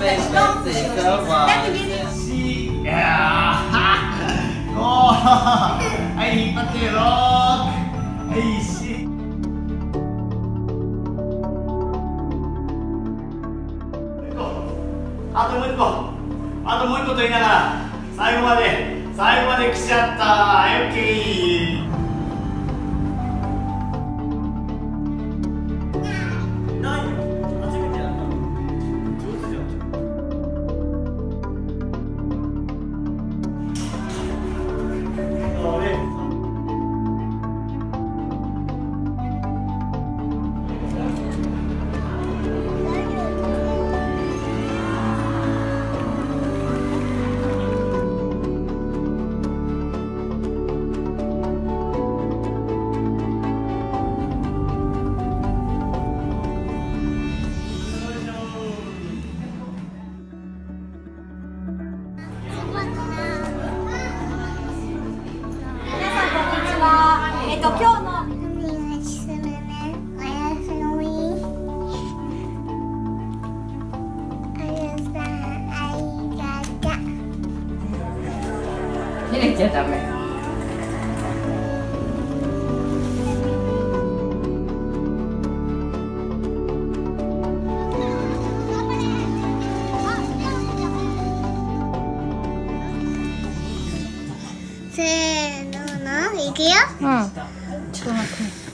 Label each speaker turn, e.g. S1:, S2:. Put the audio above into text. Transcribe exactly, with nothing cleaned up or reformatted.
S1: Oh, ay patirok. Ay si.あともう一個、あともう一個と言いながら最後まで最後まで来ちゃった。オッケー。ないよ。初めてやったの。上手じゃん。あれ。
S2: えっと今日の
S3: 入れちゃダメ。
S2: せーののいくよ。
S3: うん。ちょっと待って。